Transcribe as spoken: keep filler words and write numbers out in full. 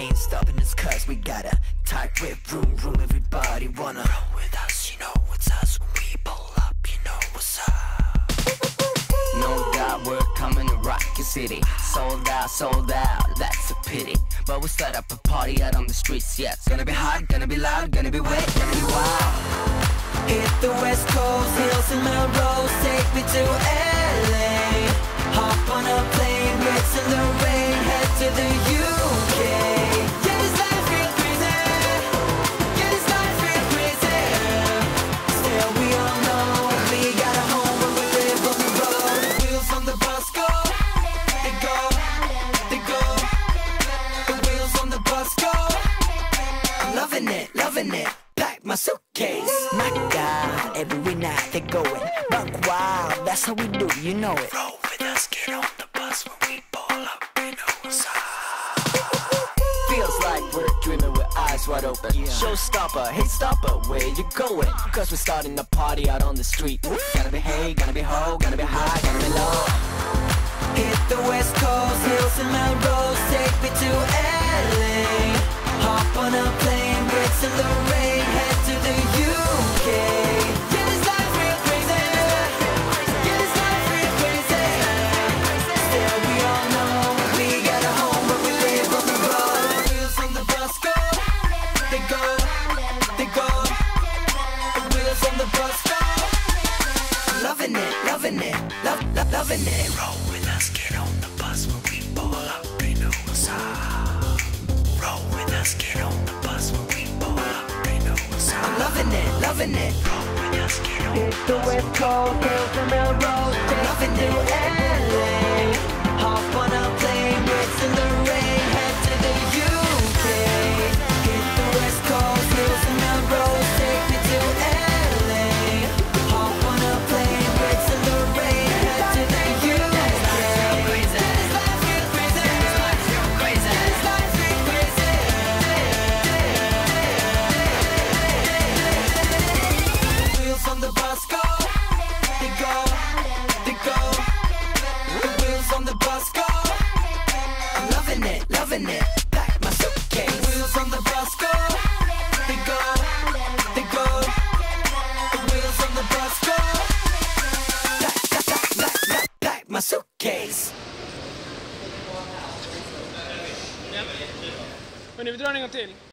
ain't stopping us cause we got a tight whip, room, room. Everybody wanna roll with us, you know it's us. When we pull up, you know what's up. No doubt we're coming to rock your city. Sold out, sold out, that's a pity. But we start up a party out on the streets, yeah. It's gonna be hot, gonna be loud, gonna be wet, gonna be wild. Hit the west coast, hills and Melrose, take me to L A. Hop on a plane, grits in the rain, head to the U K. Yeah, this life real crazy. Yeah, this life real crazy. Still we all know we got a home where we live on the road. The wheels on the bus go, they go, they go. The wheels on the bus go. I'm loving it, loving it. Pack my suitcase, knocked out every night they're going. Buck wild, that's how we do, you know it. Roll with us, get on the bus when we pull up, we know what's up. Feels like we're dreaming with eyes wide open. Yeah. Showstopper, hey stopper, where you going? Cause we're starting the party out on the street. Gonna be hey, gonna be ho, gonna be high, gonna be low. Hit the west coast, hills and Melrose, take me to L A. Hop on a plane, grits in the rain, head to the U K. Yeah, this life real crazy. Yeah, this life real crazy. Still we all know we got a home where we live on the road. The wheels on the bus go, they go, they go. The wheels on the bus go. I'm loving it, loving it, love, love, loving it. Roll with us, get on the bus when we pull up, we know what's up. Roll with us, get on the bus when we pull up, they know what's up. I'm loving it, loving it. Roll with us, get on the bus. Hit the west coast, hills and Melrose, loving it. L A. Hop on a plane, grits in the rain, head to the U K. Hit the west coast, hills and Melrose, take me to L A. Hop on a plane, grits in the rain, head to the U K. This life real crazy. This life real crazy. This life real crazy. The wheels on the bus go, they go, they go. The wheels on the bus go. I'm loving it, loving it. Pack my suitcase. The wheels on the bus go, they go, they go. The wheels on the bus go. Pack, pack, pack, pack, pack, pack my suitcase. Men vi drar en gång till.